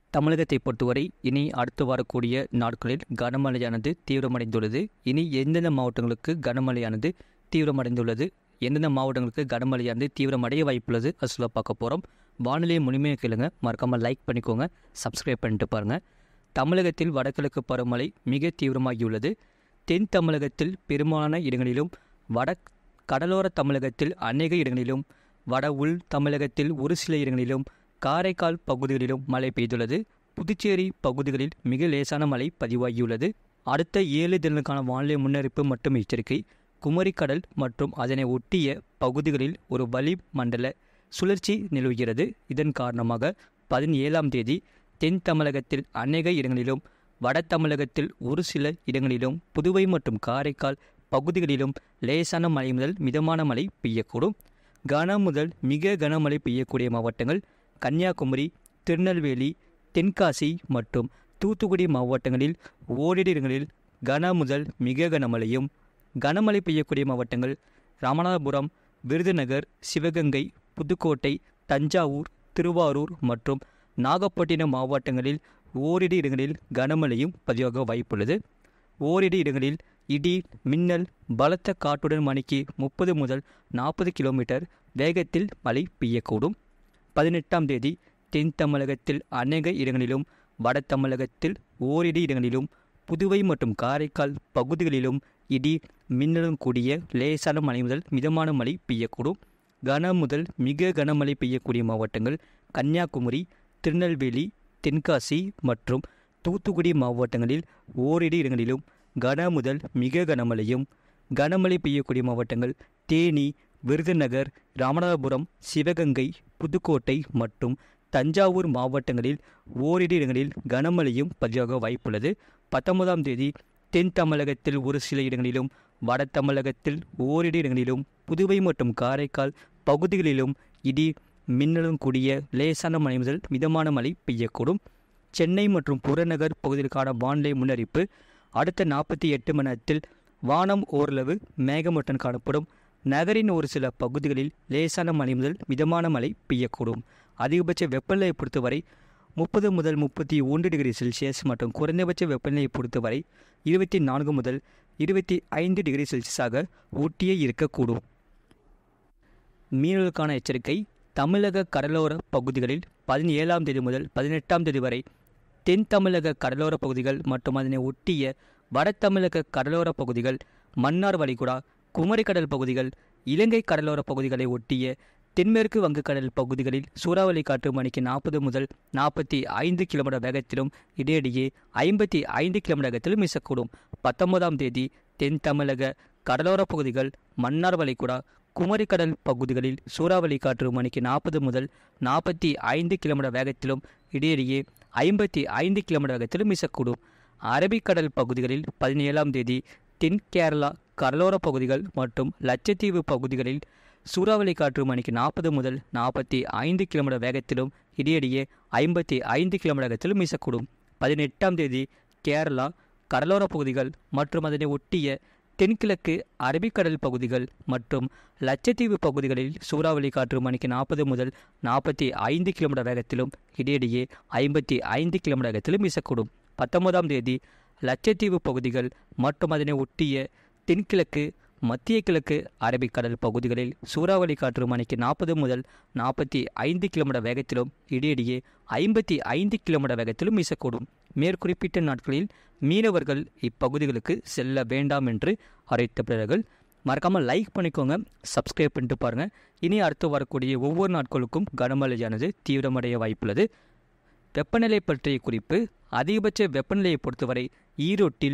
தமிழகத்தை பொறுத்தவரை இனி அடுத்து வரக்கூடிய நாட்களில் கனமழையானது தீவிரமடைந்துள்ளது. இனி எந்தெந்த மாவட்டங்களுக்கு கனமழையானது தீவிரமடைந்துள்ளது, எந்தெந்த மாவட்டங்களுக்கு கனமழையானது தீவிரமடைய வாய்ப்புள்ளது அது சொல்ல பார்க்க போகிறோம். வானிலையை முழுமையாக கேளுங்க, மறக்காமல் லைக் பண்ணிக்கோங்க, சப்ஸ்கிரைப் பண்ணிட்டு பாருங்கள். தமிழகத்தில் வடகிழக்கு பருவமழை மிக தீவிரமாகியுள்ளது. தென் தமிழகத்தில் பெரும்பாலான இடங்களிலும், வட கடலோர தமிழகத்தில் அநேக இடங்களிலும், வட உள் தமிழகத்தில் ஒரு சில இடங்களிலும், காரைக்கால் பகுதிகளிலும் மழை பெய்துள்ளது. புதுச்சேரி பகுதிகளில் மிக லேசான மழை பதிவாகியுள்ளது. அடுத்த 7 தினங்களுக்கான வானிலை முன்னறிவிப்பு மற்றும் எச்சரிக்கை. குமரிக்கடல் மற்றும் அதனை ஒட்டிய பகுதிகளில் ஒரு வளிமண்டல சுழற்சி நிலவுகிறது. இதன் காரணமாக 17ஆம் தேதி தென் தமிழகத்தில் அநேக இடங்களிலும், வட தமிழகத்தில் ஒரு சில இடங்களிலும், புதுவை மற்றும் காரைக்கால் பகுதிகளிலும் லேசான மழை முதல் மிதமான மழை பெய்யக்கூடும். கன முதல் மிக கனமழை பெய்யக்கூடிய மாவட்டங்கள் கன்னியாகுமரி, திருநெல்வேலி, தென்காசி மற்றும் தூத்துக்குடி மாவட்டங்களில் ஓரிரு இடங்களில் கன முதல் மிக கனமழையும், கனமழை பெய்யக்கூடிய மாவட்டங்கள் ராமநாதபுரம், விருதுநகர், சிவகங்கை, புதுக்கோட்டை, தஞ்சாவூர், திருவாரூர் மற்றும் நாகப்பட்டினம் மாவட்டங்களில் ஓரிரு இடங்களில் கனமழையும் பதிவாக வாய்ப்புள்ளது. ஓரிரு இடங்களில் இடி, மின்னல், பலத்த காற்றுடன் மணிக்கு 30 முதல் 40 கிலோமீட்டர் வேகத்தில் மழை பெய்யக்கூடும். 18ஆம் தேதி தென் தமிழகத்தில் அநேக இடங்களிலும், வட தமிழகத்தில் ஓரிரு இடங்களிலும், புதுவை மற்றும் காரைக்கால் பகுதிகளிலும் இடி, மின்னலும் கூடிய லேசான மழை முதல் மிதமான மழை பெய்யக்கூடும். கன முதல் மிக கனமழை பெய்யக்கூடிய மாவட்டங்கள் கன்னியாகுமரி, திருநெல்வேலி, தென்காசி மற்றும் தூத்துக்குடி மாவட்டங்களில் ஓரிரு இடங்களிலும் கன முதல் மிக கனமழையும், கனமழை பெய்யக்கூடிய மாவட்டங்கள் தேனி, விருதுநகர், ராமநாதபுரம், சிவகங்கை, புதுக்கோட்டை மற்றும் தஞ்சாவூர் மாவட்டங்களில் ஓரிரு இடங்களில் கனமழையும் பதிவாக வாய்ப்புள்ளது. 19ஆம் தேதி தென் தமிழகத்தில் ஒரு சில இடங்களிலும், வட தமிழகத்தில் ஓரிரு இடங்களிலும், புதுவை மற்றும் காரைக்கால் பகுதிகளிலும் இடி, மின்னலும் கூடிய லேசான மழை முதல் மிதமான மழை பெய்யக்கூடும். சென்னை மற்றும் புறநகர் பகுதிகளுக்கான வானிலை முன்னறிப்பு. அடுத்த 48 மணி நேரத்தில் வானம் ஓரளவு மேகமூட்டம் காணப்படும். நகரின் ஒரு சில பகுதிகளில் லேசான மழை முதல் மிதமான மழை பெய்யக்கூடும். அதிகபட்ச வெப்பநிலையை பொறுத்தவரை 30 முதல் 31 டிகிரி செல்சியஸ் மற்றும் குறைந்தபட்ச வெப்பநிலையை பொறுத்தவரை 24 முதல் 25 டிகிரி செல்சியஸாக ஊட்டியே இருக்கக்கூடும். மீனவர்களுக்கான எச்சரிக்கை. தமிழக கடலோர பகுதிகளில் 17ஆம் தேதி முதல் 18ஆம் தேதி வரை தென் தமிழக கடலோர பகுதிகள் மற்றும் அதனை ஒட்டிய வட தமிழக கடலோர பகுதிகள், மன்னார் வளைகுடா, குமரிக்கடல் பகுதிகள், இலங்கை கடலோர பகுதிகளை ஒட்டிய தென்மேற்கு வங்கக்கடல் பகுதிகளில் சூறாவளி காற்று மணிக்கு 40 முதல் 45 கிலோமீட்டர் வேகத்திலும் இடையிடையே 55 கிலோமீட்டர் வேகத்திலும் வீசக்கூடும். 19ஆம் தேதி தென் தமிழக கடலோர பகுதிகள், மன்னார் வளைகுடா, குமரிக்கடல் பகுதிகளில் சூறாவளி காற்று மணிக்கு 40 முதல் 45 கிலோமீட்டர் வேகத்திலும் இடையிடையே 55 கிலோமீட்டர் வேகத்திலும் வீசக்கூடும். அரபிக்கடல் பகுதிகளில் 17ஆம் தேதி தென் கேரளா கடலோர பகுதிகள் மற்றும் லட்சத்தீவு பகுதிகளில் சூறாவளி காற்று மணிக்கு 40 முதல் 45 கிலோமீட்டர் வேகத்திலும் இடையிடையே 55 கிலோமீட்டர் வேகத்திலும் வீசக்கூடும். 18ஆம் தேதி கேரளா கடலோர பகுதிகள் மற்றும் அதனை ஒட்டிய தென்கிழக்கு அரபிக்கடல் பகுதிகள் மற்றும் லட்சத்தீவு பகுதிகளில் சூறாவளி காற்று மணிக்கு 40 முதல் 45 கிலோமீட்டர் வேகத்திலும் இடையிடையே 55 கிலோமீட்டர் வேகத்திலும் வீசக்கூடும். 19ஆம் தேதி லட்சத்தீவு பகுதிகள் மற்றும் அதனை ஒட்டிய தென்கிழக்கு மத்திய கிழக்கு அரபிக்கடல் பகுதிகளில் சூறாவளி காற்று மணிக்கு 40 முதல் 45 கிலோமீட்டர் வேகத்திலும் இடையிடையே 55 கிலோமீட்டர் வேகத்திலும் வீசக்கூடும். மேற்குறிப்பிட்ட நாட்களில் மீனவர்கள் இப்பகுதிகளுக்கு செல்ல வேண்டாம் என்று அறிவித்தவர்கள். மறக்காமல் லைக் பண்ணிக்கோங்க, சப்ஸ்கிரைப் பண்ணிட்டு பாருங்கள். இனி அடுத்து வரக்கூடிய ஒவ்வொரு நாட்களுக்கும் கனமழையானது தீவிரமடைய வாய்ப்புள்ளது. வெப்பநிலை பற்றிய குறிப்பு. அதிகபட்ச வெப்பநிலையை பொறுத்தவரை ஈரோட்டில்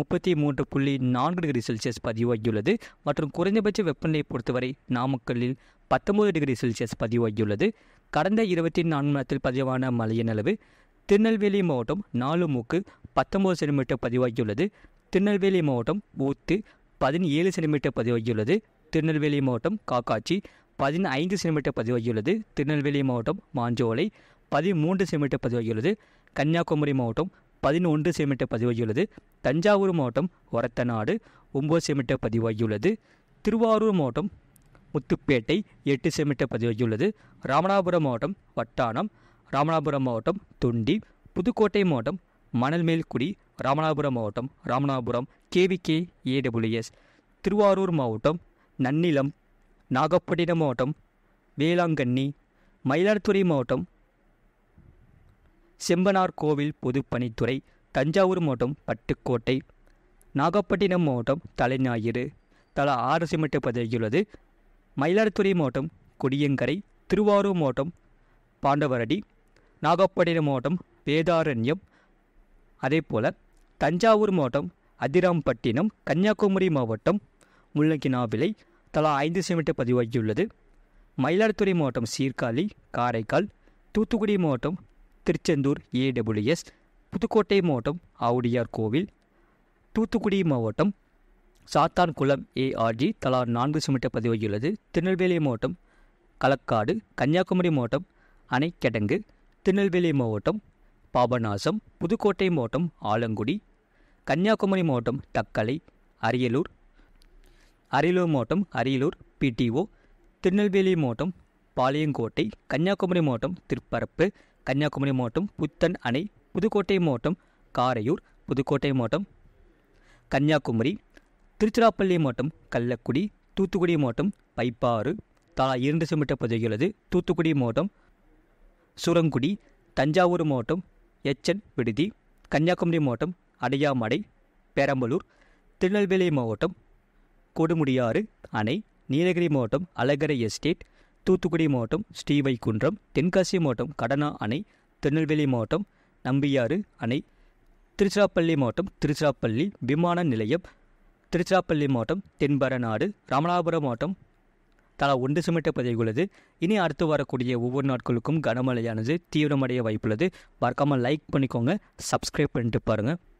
33.4 டிகிரி செல்சியஸ் பதிவாகியுள்ளது மற்றும் குறைந்தபட்ச வெப்பநிலையை பொறுத்தவரை நாமக்கல்லில் 19 டிகிரி செல்சியஸ் பதிவாகியுள்ளது. கடந்த 24 மணி நேரத்தில் பதிவான மழையின் அளவு திருநெல்வேலி மாவட்டம் 4 மூக்கு 19 சென்டிமீட்டர் பதிவாகியுள்ளது. திருநெல்வேலி மாவட்டம் ஊத்து 17 சென்டிமீட்டர் பதிவாகியுள்ளது. திருநெல்வேலி மாவட்டம் காக்காட்சி 15 சென்டிமீட்டர் பதிவாகியுள்ளது. திருநெல்வேலி மாவட்டம் மாஞ்சோலை 13 சென்டிமீட்டர் பதிவாகியுள்ளது. கன்னியாகுமரி மாவட்டம் 11 சென்டிமீட்டர் பதிவாகியுள்ளது. தஞ்சாவூர் மாவட்டம் ஒரத்தநாடு 9 சென்டிமீட்டர் பதிவாகியுள்ளது. திருவாரூர் மாவட்டம் முத்துப்பேட்டை 8 சென்டிமீட்டர் பதிவாகியுள்ளது. ராமநாதபுரம் மாவட்டம் வட்டானம், ராமநாதபுரம் மாவட்டம் தொண்டி புதுக்கோட்டை மாவட்டம் மணல்மேல்குடி, ராமநாதபுரம் மாவட்டம் ராமநாதபுரம் KVK AWS, திருவாரூர் மாவட்டம் நன்னிலம், நாகப்பட்டினம் மாவட்டம் வேளாங்கண்ணி, மயிலாடுதுறை மாவட்டம் செம்பனார் கோவில் பொதுப்பணித்துறை, தஞ்சாவூர் மாவட்டம் பட்டுக்கோட்டை, நாகப்பட்டினம் மாவட்டம் தலைஞாயிறு தலா 6 சிமெண்ட் பதிவாகியுள்ளது. மயிலாடுதுறை மாவட்டம் கொடியங்கரை, திருவாரூர் மாவட்டம் பாண்டவரடி, நாகப்பட்டினம் மாவட்டம் வேதாரண்யம், அதே போல் தஞ்சாவூர் மாவட்டம் அதிராம்பட்டினம், கன்னியாகுமரி மாவட்டம் முள்ளங்கினாவிலை தலா 5 சிமெண்ட் பதிவாகியுள்ளது. மயிலாடுதுறை மாவட்டம் சீர்காழி, காரைக்கால், தூத்துக்குடி மாவட்டம் திருச்செந்தூர் AWS, புதுக்கோட்டை மாவட்டம் ஆவுடையார் கோவில், தூத்துக்குடி மாவட்டம் சாத்தான்குளம் ARG தலா 4 சிமெண்ட் பதிவாகியுள்ளது. திருநெல்வேலி மாவட்டம் களக்காடு, கன்னியாகுமரி மாவட்டம் அணைக்கடங்கு, திருநெல்வேலி மாவட்டம் பாபநாசம், புதுக்கோட்டை மாவட்டம் ஆலங்குடி, கன்னியாகுமரி மாவட்டம் தக்கலை, அரியலூர் மாவட்டம் அரியலூர் PTO, திருநெல்வேலி மாவட்டம் பாளையங்கோட்டை, கன்னியாகுமரி மாவட்டம் திருப்பரப்பு, கன்னியாகுமரி மாவட்டம் புத்தன் அணை, புதுக்கோட்டை மாவட்டம் காரையூர், புதுக்கோட்டை மாவட்டம் கன்னியாகுமரி, திருச்சிராப்பள்ளி மாவட்டம் கள்ளக்குடி, தூத்துக்குடி மாவட்டம் பைப்பாறு தலா 2 சிமெண்ட் பதிவாகியுள்ளது. தூத்துக்குடி மாவட்டம் சுரங்குடி, தஞ்சாவூர் மாவட்டம் எச்சன் விடுதி, கன்னியாகுமரி மாவட்டம் அடையாமடை, பெரம்பலூர், திருநெல்வேலி மாவட்டம் கொடுமுடியாறு அணை, நீலகிரி மாவட்டம் அழகரை எஸ்டேட், தூத்துக்குடி மாவட்டம் ஸ்ரீவைகுன்றம், தென்காசி மாவட்டம் கடனா அணை, திருநெல்வேலி மாவட்டம் நம்பியாறு அணை, திருச்சிராப்பள்ளி மாவட்டம் திருச்சிராப்பள்ளி விமான நிலையம், திருச்சிராப்பள்ளி மாவட்டம் தென்பரநாடு, ராமநாதபுரம் மாவட்டம் தலா 1 சிமெண்ட் பதிவாகியுள்ளது. இனி அடுத்து வரக்கூடிய ஒவ்வொரு நாட்களுக்கும் கனமழையானது தீவிரமடைய வாய்ப்புள்ளது. மறக்காமல் லைக் பண்ணிக்கோங்க, சப்ஸ்கிரைப் பண்ணிட்டு பாருங்கள்.